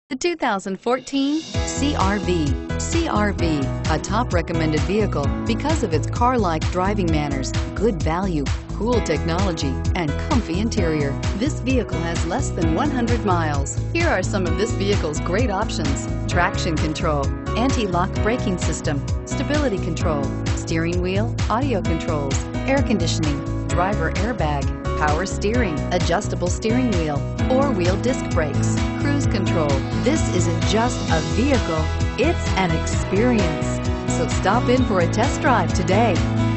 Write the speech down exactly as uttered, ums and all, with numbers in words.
The two thousand fourteen C R V. C R V, a top recommended vehicle because of its car-like driving manners, good value, cool technology, and comfy interior. This vehicle has less than one hundred miles. Here are some of this vehicle's great options: traction control, anti-lock braking system, stability control, steering wheel audio controls, air conditioning, driver airbag, power steering, adjustable steering wheel, four-wheel disc brakes, cruise control. This isn't just a vehicle, it's an experience. So stop in for a test drive today.